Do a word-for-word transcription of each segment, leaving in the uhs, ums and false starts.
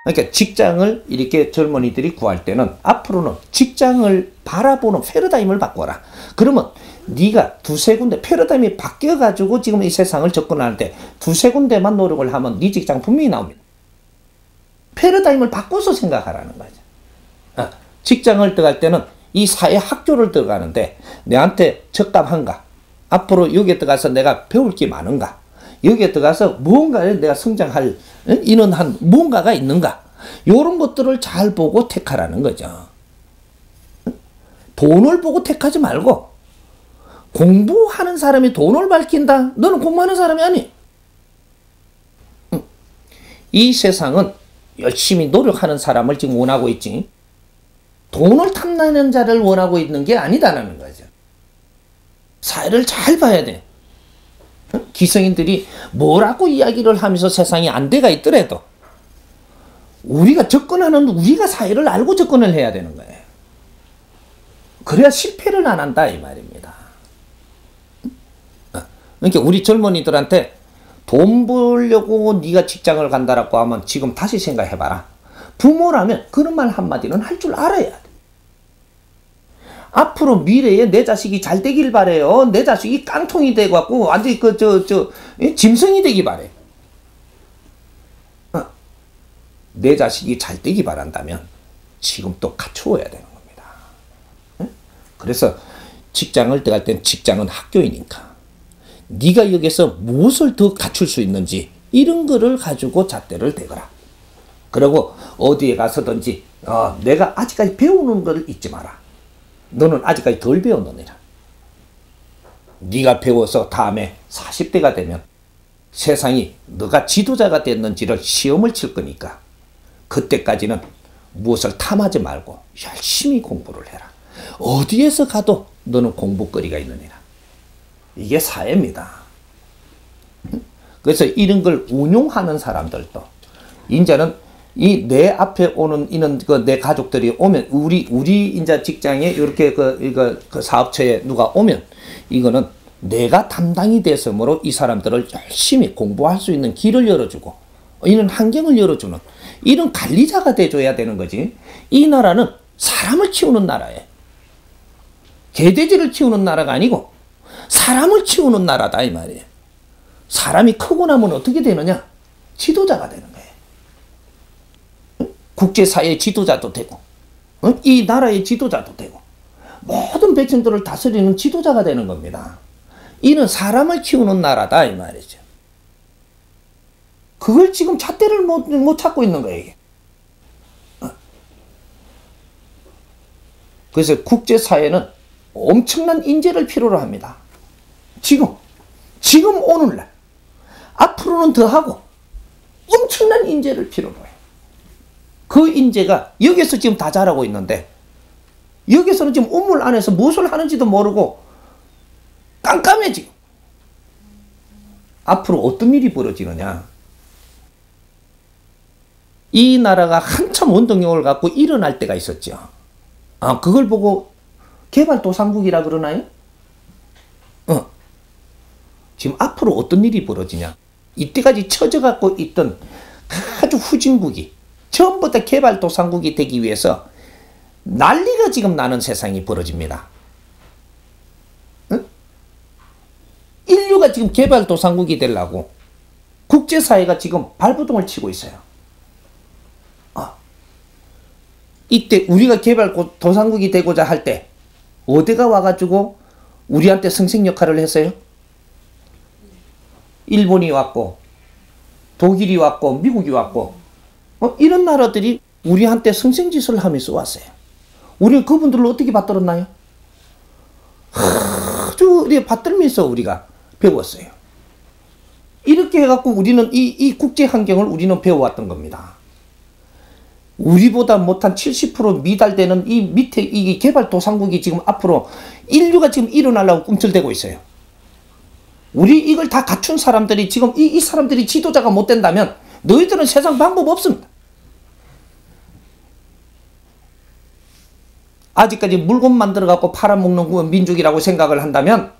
그러니까 직장을 이렇게 젊은이들이 구할 때는 앞으로는 직장을 바라보는 패러다임을 바꿔라. 그러면 네가 두세 군데 패러다임이 바뀌어가지고 지금 이 세상을 접근하는데 두세 군데만 노력을 하면 네 직장 분명히 나옵니다. 패러다임을 바꿔서 생각하라는 거죠. 아, 직장을 들어갈 때는 이 사회 학교를 들어가는데 내한테 적합한가? 앞으로 여기에 들어가서 내가 배울 게 많은가? 여기에 들어가서 무언가를 내가 성장할 이런 한 무언가가 있는가? 이런 것들을 잘 보고 택하라는 거죠. 돈을 보고 택하지 말고 공부하는 사람이 돈을 밝힌다? 너는 공부하는 사람이 아니. 이 세상은 열심히 노력하는 사람을 지금 원하고 있지 돈을 탐내는 자를 원하고 있는 게 아니다라는 거죠. 사회를 잘 봐야 돼. 기성인들이 뭐라고 이야기를 하면서 세상이 안돼가 있더라도 우리가 접근하는 우리가 사회를 알고 접근을 해야 되는 거예요. 그래야 실패를 안 한다 이 말입니다. 그러니까 우리 젊은이들한테 돈 벌려고 네가 직장을 간다라고 하면 지금 다시 생각해봐라. 부모라면 그런 말 한마디는 할 줄 알아야 돼. 앞으로 미래에 내 자식이 잘 되길 바래요. 내 자식이 깡통이 돼갖고 완전히 그 저 저 짐승이 되기 바래. 어. 내 자식이 잘 되기 바란다면 지금 또 갖추어야 되는 겁니다. 어? 그래서 직장을 들어갈 땐 직장은 학교이니까 네가 여기서 무엇을 더 갖출 수 있는지 이런 거를 가지고 잣대를 대거라. 그리고 어디에 가서든지 어, 내가 아직까지 배우는 걸 잊지 마라. 너는 아직까지 덜 배웠느니라. 네가 배워서 다음에 사십 대가 되면 세상이 너가 지도자가 됐는지를 시험을 칠 거니까 그때까지는 무엇을 탐하지 말고 열심히 공부를 해라. 어디에서 가도 너는 공부거리가 있느니라. 이게 사회입니다. 그래서 이런 걸 운용하는 사람들도 이제는 이 내 앞에 오는 이런 그 내 가족들이 오면 우리 우리 이제 직장에 이렇게 그 이거 그 사업처에 누가 오면 이거는 내가 담당이 됐으므로 이 사람들을 열심히 공부할 수 있는 길을 열어주고 이런 환경을 열어주는 이런 관리자가 돼줘야 되는 거지. 이 나라는 사람을 키우는 나라예요. 개돼지를 키우는 나라가 아니고 사람을 키우는 나라다 이 말이에요. 사람이 크고 나면 어떻게 되느냐? 지도자가 되는 거예요. 국제사회의 지도자도 되고 이 나라의 지도자도 되고 모든 백성들을 다스리는 지도자가 되는 겁니다. 이는 사람을 키우는 나라다 이 말이죠. 그걸 지금 잣대를 못, 못 찾고 있는 거예요. 이게. 그래서 국제사회는 엄청난 인재를 필요로 합니다. 지금 지금 오늘날 앞으로는 더하고 엄청난 인재를 필요로 해요. 그 인재가 여기서 지금 다 자라고 있는데 여기서는 지금 우물 안에서 무엇을 하는지도 모르고 깜깜해 지금. 앞으로 어떤 일이 벌어지느냐. 이 나라가 한참 원동력을 갖고 일어날 때가 있었죠. 아, 그걸 보고 개발도상국이라 그러나요? 어. 지금 앞으로 어떤 일이 벌어지냐. 이때까지 처져갖고 있던 아주 후진국이 전부 다 개발도상국이 되기 위해서 난리가 지금 나는 세상이 벌어집니다. 응? 인류가 지금 개발도상국이 되려고 국제사회가 지금 발버둥을 치고 있어요. 아. 이때 우리가 개발도상국이 되고자 할 때 어디가 와가지고 우리한테 선생 역할을 했어요? 일본이 왔고 독일이 왔고 미국이 왔고 어, 이런 나라들이 우리한테 성생짓을 하면서 왔어요. 우리는 그분들을 어떻게 받들었나요? 아주 받들면서 우리가 배웠어요. 이렇게 해갖고 우리는 이, 이 국제 환경을 우리는 배워왔던 겁니다. 우리보다 못한 칠십 퍼센트 미달되는 이 밑에 이 개발도상국이 지금 앞으로 인류가 지금 일어나려고 꿈틀대고 있어요. 우리 이걸 다 갖춘 사람들이 지금 이, 이 사람들이 지도자가 못 된다면 너희들은 세상 방법 없습니다. 아직까지 물건 만들어 갖고 팔아먹는 민족이라고 생각을 한다면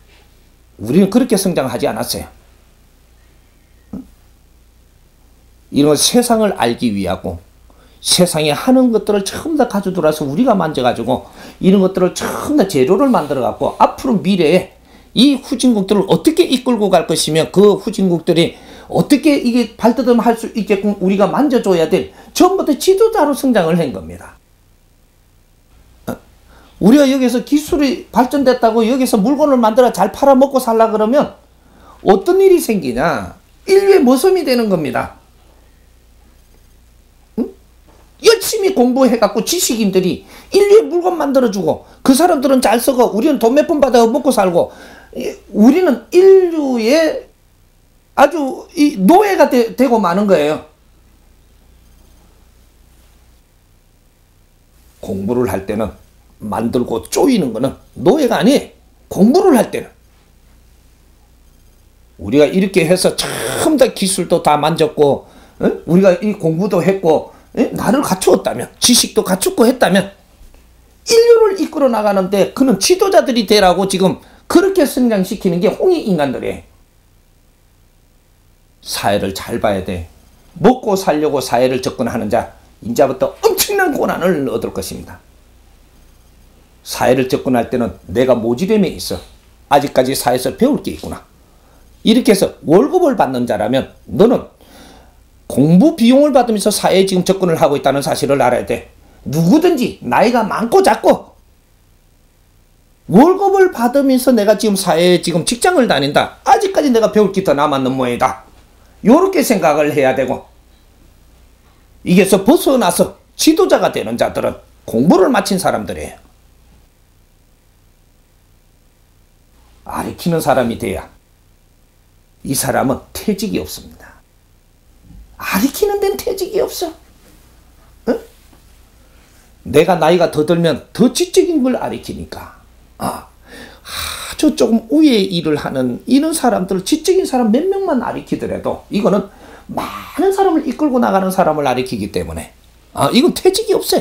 우리는 그렇게 성장하지 않았어요. 이런 세상을 알기 위하고 세상에 하는 것들을 전부 다 가져들어서 우리가 만져가지고 이런 것들을 전부 다 재료를 만들어갖고 앞으로 미래에 이 후진국들을 어떻게 이끌고 갈 것이며 그 후진국들이 어떻게 이게 발돋움 할 수 있게끔 우리가 만져줘야 될 전부 다 지도자로 성장을 한 겁니다. 우리가 여기서 기술이 발전됐다고 여기서 물건을 만들어 잘 팔아먹고 살라 그러면 어떤 일이 생기냐? 인류의 모섬이 되는 겁니다. 응? 열심히 공부해갖고 지식인들이 인류의 물건 만들어주고 그 사람들은 잘 쓰고 우리는 돈 몇 푼 받아 먹고 살고 우리는 인류의 아주 이 노예가 되, 되고 마는 거예요. 공부를 할 때는 만들고 쪼이는 거는 노예가 아니에요. 공부를 할 때는 우리가 이렇게 해서 참 다 기술도 다 만졌고 어? 우리가 이 공부도 했고 어? 나를 갖추었다면 지식도 갖추고 했다면 인류를 이끌어 나가는데 그는 지도자들이 되라고 지금 그렇게 성장시키는 게 홍익인간들이에요. 사회를 잘 봐야 돼. 먹고 살려고 사회를 접근하는 자 이제부터 엄청난 고난을 얻을 것입니다. 사회를 접근할 때는 내가 모지됨에 있어 아직까지 사회에서 배울 게 있구나. 이렇게 해서 월급을 받는 자라면 너는 공부 비용을 받으면서 사회에 지금 접근을 하고 있다는 사실을 알아야 돼. 누구든지 나이가 많고 작고 월급을 받으면서 내가 지금 사회에 지금 직장을 다닌다. 아직까지 내가 배울 게 더 남았는 모양이다. 요렇게 생각을 해야 되고 이게서 벗어나서 지도자가 되는 자들은 공부를 마친 사람들이에요. 가르치는 사람이 돼야 이 사람은 퇴직이 없습니다. 가르치는 데는 퇴직이 없어. 응? 내가 나이가 더 들면 더 지적인 걸 가르치니까 아, 아주 조금 우위의 일을 하는 이런 사람들 지적인 사람 몇 명만 가르치더라도 이거는 많은 사람을 이끌고 나가는 사람을 가르치기 때문에 아, 이건 퇴직이 없어요.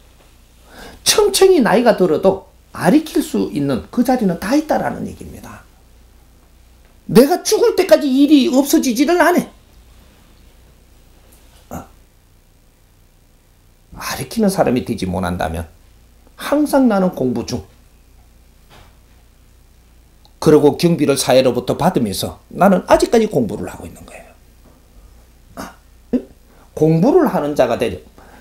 천천히 나이가 들어도 가르칠 수 있는 그 자리는 다 있다라는 얘기입니다. 내가 죽을 때까지 일이 없어지지를 않아. 어. 가르치는 사람이 되지 못한다면 항상 나는 공부 중. 그리고 경비를 사회로부터 받으면서 나는 아직까지 공부를 하고 있는 거예요. 아, 공부를 하는 자가 되려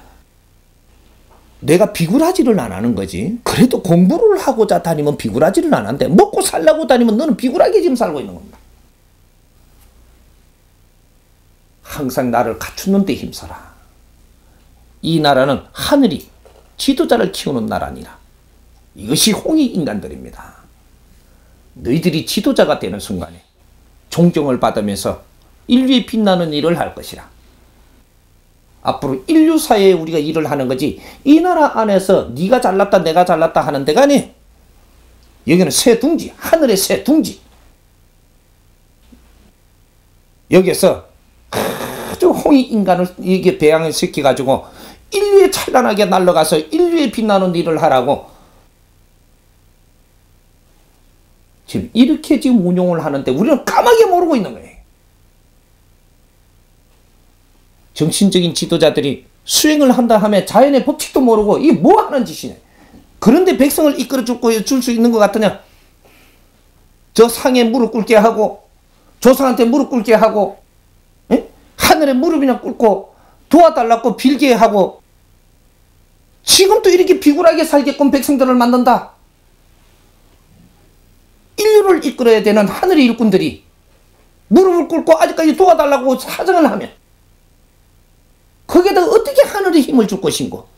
내가 비굴하지를 안 하는 거지. 그래도 공부를 하고자 다니면 비굴하지를 안 한데 먹고 살라고 다니면 너는 비굴하게 지금 살고 있는 겁니다. 항상 나를 갖추는 데 힘써라. 이 나라는 하늘이 지도자를 키우는 나라니라. 이것이 홍익인간들입니다. 너희들이 지도자가 되는 순간에 존경을 받으면서 인류에 빛나는 일을 할 것이라. 앞으로 인류 사회에 우리가 일을 하는 거지 이 나라 안에서 네가 잘났다 내가 잘났다 하는 데가 아니. 여기는 새 둥지, 하늘의 새 둥지. 여기에서 아주 홍익인간을 이게 배양을 시켜가지고 인류에 찬란하게 날아가서 인류에 빛나는 일을 하라고 지금 이렇게 지금 운용을 하는데 우리는 까마귀 모르고 있는 거예요. 정신적인 지도자들이 수행을 한다 하면 자연의 법칙도 모르고 이게 뭐 하는 짓이냐. 그런데 백성을 이끌어 줄 수 있는 것 같으냐. 저 상에 무릎 꿇게 하고 조상한테 무릎 꿇게 하고 에? 하늘에 무릎이나 꿇고 도와달라고 빌게 하고 지금도 이렇게 비굴하게 살게끔 백성들을 만든다. 인류를 이끌어야 되는 하늘의 일꾼들이 무릎을 꿇고 아직까지 도와달라고 사정을 하면 거기에다 어떻게 하늘의 힘을 줄 것인고.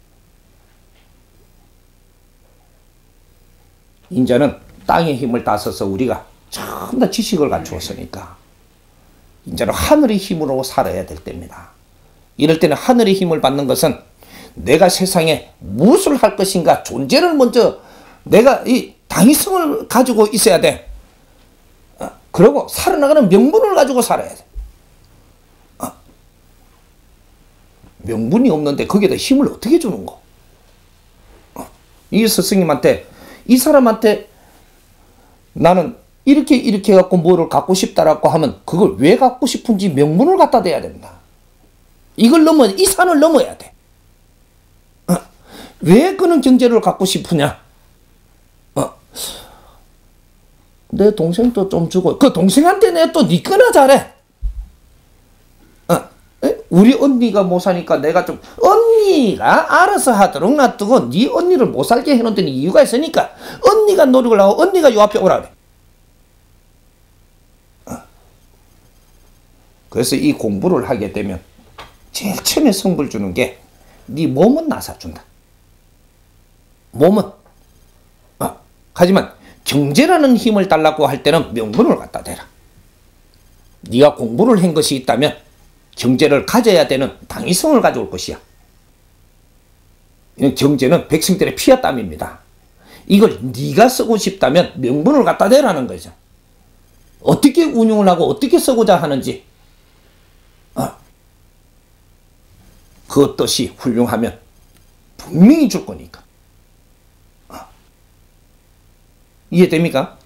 이제는 땅의 힘을 다 써서 우리가 전부 다 지식을 갖추었으니까 이제는 하늘의 힘으로 살아야 될 때입니다. 이럴 때는 하늘의 힘을 받는 것은 내가 세상에 무엇을 할 것인가 존재를 먼저 내가 이 당위성을 가지고 있어야 돼. 어, 그리고 살아나가는 명분을 가지고 살아야 돼. 어. 명분이 없는데 거기에다 힘을 어떻게 주는 거? 어. 이 스승님한테 이 사람한테 나는 이렇게 이렇게 해갖고 뭐를 갖고 싶다라고 하면 그걸 왜 갖고 싶은지 명분을 갖다 대야 된다. 이걸 넘어, 이 산을 넘어야 돼. 어. 왜 그런 경제를 갖고 싶으냐? 어. 내 동생도 좀 주고, 그 동생한테 내 또 니 거나 잘해. 어. 우리 언니가 못 사니까 내가 좀, 언니가 알아서 하도록 놔두고 니 언니를 못 살게 해놓은 데는 이유가 있으니까 언니가 노력을 하고 언니가 요 앞에 오라 그래. 어. 그래서 이 공부를 하게 되면 제일 처음에 성불 주는 게 네 몸은 나사준다. 몸은. 어. 하지만 경제라는 힘을 달라고 할 때는 명분을 갖다 대라. 네가 공부를 한 것이 있다면 경제를 가져야 되는 당위성을 가져올 것이야. 경제는 백성들의 피와 땀입니다. 이걸 네가 쓰고 싶다면 명분을 갖다 대라는 거죠. 어떻게 운용을 하고 어떻게 쓰고자 하는지 어. 그 뜻이 훌륭하면 분명히 줄 거니까. 어. 이해됩니까?